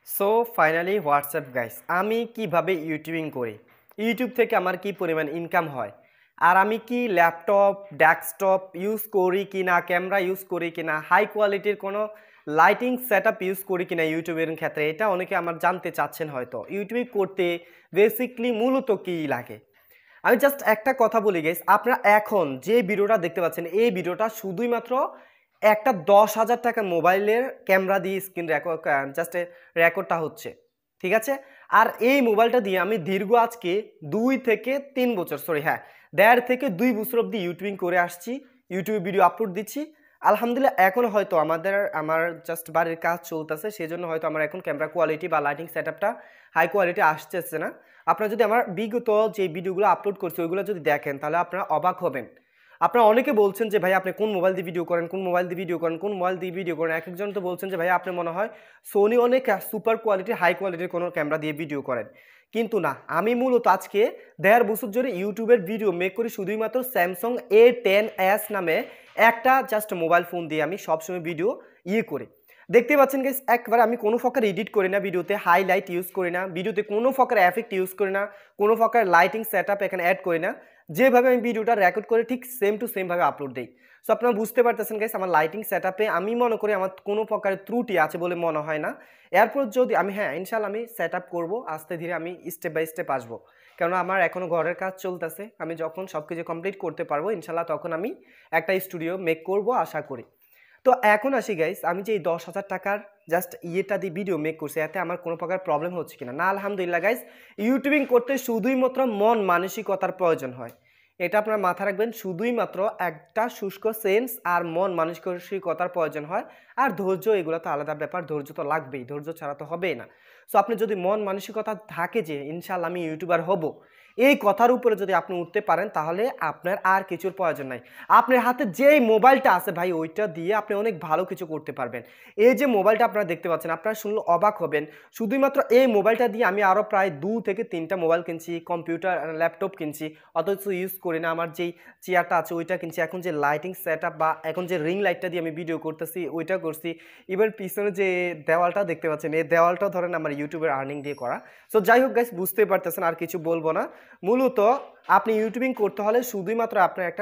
So finally WhatsApp guys আমি কিভাবে YouTubing করি ইউটিউব থেকে আমার কি পরিমাণ ইনকাম হয় আর আমি কি ল্যাপটপ ডেস্কটপ ইউজ করি কিনা ক্যামেরা ইউজ করি কিনা হাই কোয়ালিটির কোনো লাইটিং সেটআপ ইউজ করি কিনা ইউটিউবের ক্ষেত্রে এটা অনেকে আমার জানতে চাচ্ছেন হয়তো ইউটিউব করতে বেসিকলি মূলত কি লাগে আমি জাস্ট একটা কথা বলি গাইস আপনারা এখন যে ভিডিওটা দেখতে পাচ্ছেন এই ভিডিওটা শুধুই মাত্র একটা 10,000 টাকার মোবাইলের ক্যামেরা দিয়ে স্ক্রিন রেকর্ড জাস্ট রেকর্ডটা হচ্ছে ঠিক আছে আর এই মোবাইলটা দিয়ে আমি দীর্ঘ আজকে 2 থেকে 3 বছর সরি হ্যাঁ 1.5 থেকে 2 বছর অবধি ইউটিউবিং করে আসছি ইউটিউবে ভিডিও আপলোড দিচ্ছি আলহামদুলিল্লাহ এখন হয়তো আমার জাস্ট বাড়ির কাজ চলতেছে সেজন্য হয়তো আমার এখন ক্যামেরা কোয়ালিটি বা লাইটিং সেটআপটা হাই কোয়ালিটি আসতেছে না আপনারা যদি আমার বিগত যে ভিডিওগুলো আপলোড করছি ওইগুলো যদি দেখেন তাহলে আপনারা অবাক হবেন আপনারা অনেকে বলছেন যে ভাই আপনি কোন মোবাইল দিয়ে ভিডিও করেন কোন মোবাইল দিয়ে ভিডিও করেন কোন মোবাইল দিয়ে ভিডিও করেন এক একজন তো বলছেন যে ভাই আপনি মনে হয় সোনি অনেক সুপার কোয়ালিটি হাই কোয়ালিটির কোনো ক্যামেরা দিয়ে ভিডিও করেন কিন্তু না আমি মূলত আজকে 1.5 বছর ধরে ইউটিউবের ভিডিও মেক করি শুধুমাত্র স্যামসাং A10s নামে একটা জাস্ট মোবাইল ফোন দিয়ে আমি সবসময় ভিডিও করি দেখতে পাচ্ছেন গাইস একবার আমি কোনো প্রকার এডিট করি না ভিডিওতে হাইলাইট ইউজ করি না ভিডিওতে কোনো প্রকার এফেক্ট ইউজ করি না কোনো প্রকার লাইটিং সেটআপ এখানে অ্যাড করি না যেভাবে আমি ভিডিওটা রেকর্ড করে ঠিক সেম টু সেম ভাবে আপলোড দেই সো আপনারা বুঝতে পারতেছেন গাইস আমার লাইটিং সেটআপে আমি মনে করি আমার কোনো প্রকার ত্রুটি আছে বলে মনে হয় না এরপর যদি আমি হ্যাঁ ইনশাআল্লাহ আমি সেটআপ করব আস্তে ধীরে আমি স্টেপ বাই স্টেপ আসবো কারণ আমার এখনো ঘরের কাজ চলতেছে আমি যখন সবকিছু কমপ্লিট করতে পারবো ইনশাআল্লাহ তখন আমি একটা স্টুডিও মেক করব আশা করি তো এখন আসি গাইস আমি যে এই 10,000 টাকার জাস্ট ইয়েটা দিয়ে ভিডিও মেক করছি এতে আমার কোনো প্রকার প্রবলেম হচ্ছে কিনা না আলহামদুলিল্লাহ গাইস ইউটিউবিং করতে শুধুই মাত্র মন মানসিকতার প্রয়োজন হয় এটা আপনারা মাথা রাখবেন শুধুই মাত্র একটা শুষ্ক সেন্স আর মন মানসিকতার প্রয়োজন হয় আর ধৈর্য এগুলো তো আলাদা ব্যাপার ধৈর্য তো লাগবেই ধৈর্য ছাড়া তো হবেই না সো আপনি যদি মন মানসিকতা থাকে যে ইনশাআল্লাহ আমি ইউটিউবার হব এই কথার উপরে যদি আপনি উঠতে পারেন তাহলে আপনার আর কিছুর প্রয়োজন নাই আপনার হাতে যেই মোবাইলটা আছে ভাই ওইটা দিয়ে আপনি অনেক ভালো কিছু করতে পারবেন এই যে মোবাইলটা আপনারা দেখতে পাচ্ছেন আপনারা শুনলে অবাক হবেন শুধুমাত্র এই মোবাইলটা দিয়ে আমি আরও প্রায় 2 থেকে 3টা মোবাইল কিনছি কম্পিউটার ল্যাপটপ কিনছি অথচ ইউজ করি না আমার যেই চেয়ারটা আছে ওইটা কিনছি এখন যে লাইটিং সেটআপ বা এখন যে রিং লাইটটা দিয়ে আমি ভিডিও করতেছি ওইটা করছি এবার পিছনে যে দেওয়ালটা দেখতে পাচ্ছেন এই দেওয়ালটা ধরেন আমার ইউটিউবের আর্নিং দিয়ে করা সো যাই হোক গাইস বুঝতে পারতেছেন আর কিছু বলবো না মূলত আপনি ইউটিউবিং করতে হলে শুধুমাত্র আপনার একটা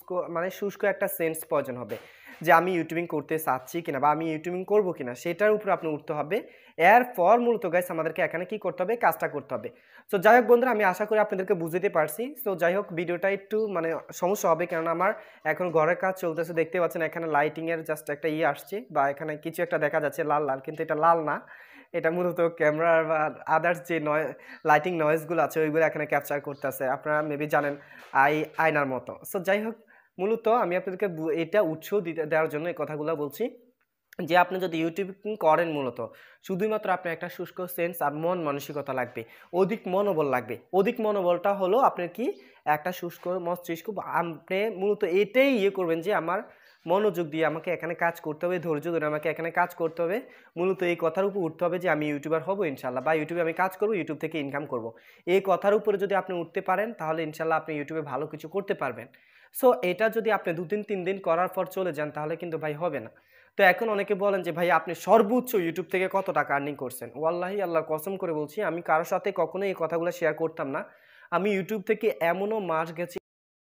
শুষ্ক একটা সেন্স প্রয়োজন হবে যে আমি ইউটিউবিং করতে চাচ্ছি কিনা বা আমি ইউটিউবিং করবো কিনা সেটার উপরে আপনি উঠতে হবে এরপর মূলত গাইস আমাদেরকে এখানে কি করতে হবে কাজটা করতে হবে সো যাই হোক বন্ধুরা আমি আশা করি আপনাদেরকে বুঝতে পারছি সো যাই হোক ভিডিওটা একটু সমস্যা হবে কেননা আমার এখন ঘরের কাজ চলতেছে দেখতে পাচ্ছেন এখানে লাইটিংয়ের জাস্ট একটা আসছে বা এখানে কিছু একটা দেখা যাচ্ছে লাল লাল কিন্তু এটা লাল না এটা মূলত ক্যামেরার বা আদার্স যে লাইটিং নয়েজগুলো আছে ওইগুলো এখানে ক্যাপচার করতেছে আপনারা মেবি জানেন আয়নার মতো সো যাই হোক মূলত আমি আপনাদেরকে এটা উৎসাহ দেওয়ার জন্য এই কথাগুলো বলছি যে আপনি যদি ইউটিউবিং করেন মূলত শুধুমাত্র আপনার একটা শুষ্ক সেন্স আর মন মানসিকতা লাগবে অধিক মনোবল লাগবে অধিক মনোবলটা হলো আপনার কি একটা শুষ্ক মস্তিষ্ক আপনি মূলত এটাই করবেন যে আমার মনোযোগ দিয়ে আমাকে এখানে কাজ করতে হবে ধৈর্য ধরে আমাকে এখানে কাজ করতে হবে মূলত এই কথার উপর উঠতে হবে যে আমি ইউটিউবার হব ইনশাল্লাহ বা ইউটিউবে আমি কাজ করব ইউটিউব থেকে ইনকাম করব এই কথার উপরে যদি আপনি উঠতে পারেন তাহলে ইনশাল্লাহ আপনি ইউটিউবে ভালো কিছু করতে পারবেন সো এটা যদি আপনি 2 দিন 3 দিন করার পর চলে যান তাহলে কিন্তু ভাই হবে না তো এখন অনেকে বলেন যে ভাই আপনি সর্বোচ্চ ইউটিউব থেকে কত টাকা আর্নিং করছেন ওয়াল্লাহি আল্লাহর কসম করে বলছি আমি কারোর সাথে কখনো এই কথাগুলো শেয়ার করতাম না আমি ইউটিউব থেকে এমনও মাস গেছি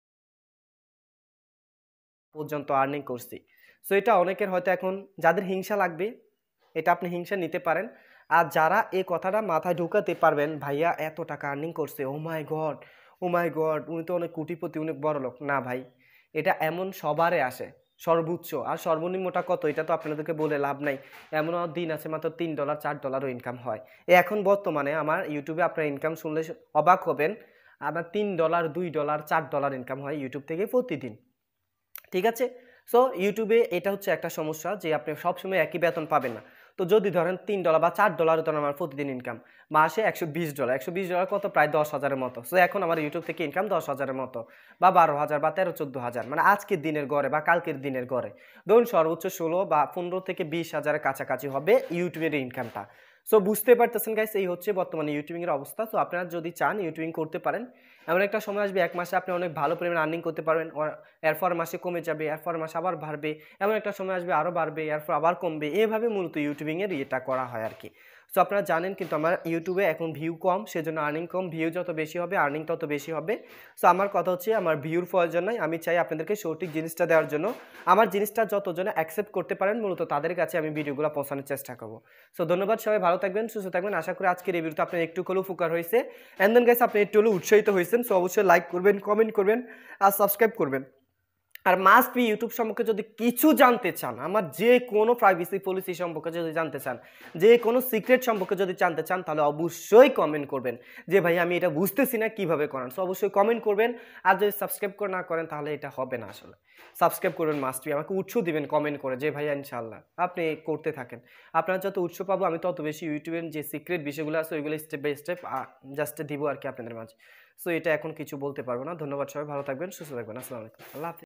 পর্যন্ত আর্নিং করছি সো এটা অনেকের হয়তো এখন যাদের হিংসা লাগবে এটা আপনি হিংসা নিতে পারেন আর যারা এই কথাটা মাথায় ঢুকাতে পারবেন ভাইয়া এত টাকা আর্নিং করছে ও মাই গড উনি তো অনেক কোটিপতি অনেক বড় লোক না ভাই এটা এমন সবারে আসে সর্বোচ্চ আর সর্বনিম্নটা কত এটা তো আপনাদেরকে বলে লাভ নাই এমনও দিন আছে মাত্র $3 $4 ইনকাম হয় এখন বর্তমানে আমার ইউটিউবে আপনার ইনকাম শুনলে অবাক হবেন আমার $3 $2 $4 ইনকাম হয় ইউটিউব থেকে প্রতিদিন ঠিক আছে সো ইউটিউবে এটা হচ্ছে একটা সমস্যা যে আপনি সবসময় একই বেতন পাবেন না তো যদি ধরেন $3 বা $4 ধরেন আমার প্রতিদিন ইনকাম মাসে $120 কত প্রায় 10,000-এর মতো সো এখন আমার ইউটিউব থেকে ইনকাম 10,000-এর মতো বা 12,000 বা 13-14,000 আজকের দিনের গড়ে বা কালকের দিনের গড়ে ধরুন সর্বোচ্চ 16 বা 15 থেকে 20,000-এর কাছাকাছি হবে ইউটিউবের ইনকামটা সো বুঝতে পারতেছেন গাইস এই হচ্ছে বর্তমানে ইউটিউবিং এর অবস্থা তো আপনারা যদি চান ইউটিউবিং করতে পারেন এমন একটা সময় আসবে 1 মাসে আপনি অনেক ভালো পরিমাণে আর্নিং করতে পারবেন, এরপর মাসে কমে যাবে, এরপর মাসে আবার বাড়বে, এমন একটা সময় আসবে আরও বাড়বে, এরপর আবার কমবে। এভাবে মূলত ইউটিউবিংয়ের এটা করা হয় আরকি। সো আপনারা জানেন কিন্তু আমার ইউটিউবে এখন ভিউ কম, সেজন্য আর্নিং কম। ভিউ যত বেশি হবে আর্নিং তত বেশি হবে। সো আমার কথা হচ্ছে আমার ভিউর প্রয়োজন নাই, আমি চাই আপনাদেরকে সঠিক জিনিসটা দেওয়ার জন্য। আমার জিনিসটা যতজনে অ্যাকসেপ্ট করতে পারেন মূলত তাদের কাছে আমি ভিডিওগুলো পৌঁছানোর চেষ্টা করব। সো ধন্যবাদ, সবাই ভালো থাকবেন, সুস্থ থাকবেন। আশা করি আজকের এই ভিডিওতে আপনার একটু হলেও উপকার হয়েছে। এন্ড দেন গাইস, আপনি একটু হলেও উৎসাহিত হয়েছেন। সো অবশ্যই লাইক করবেন, কমেন্ট করবেন আর সাবস্ক্রাইব করবেন। আর মাস্ট বি ইউটিউব সম্পর্কে যদি কিছু জানতে চান, আমার যে কোনো প্রাইভেসি পলিসি সম্পর্কে যদি জানতে চান, যে কোনো সিক্রেট সম্পর্কে যদি জানতে চান, তাহলে অবশ্যই কমেন্ট করবেন যে ভাই আমি এটা বুঝতেছি না কীভাবে করেন। সো অবশ্যই কমেন্ট করবেন। আর যদি সাবস্ক্রাইব করে না করেন তাহলে এটা হবে না। আসলে সাবস্ক্রাইব করবেন মাস্ট বি, আমাকে উৎস দিবেন কমেন্ট করে যে ভাইয়া ইনশাআল্লাহ আপনি করতে থাকেন। আপনারা যত উৎস পাবো আমি তত বেশি ইউটিউবের যে সিক্রেট বিষয়গুলো আছে ওইগুলো স্টেপ বাই স্টেপ জাস্ট দিব আর কি আপনাদের মাঝে। সো এটা এখন কিছু বলতে পারবো না। ধন্যবাদ, সবাই ভালো থাকবেন, সুস্থ থাকবেন। আসসালামু আলাইকুম, আল্লাহ হাফেজ।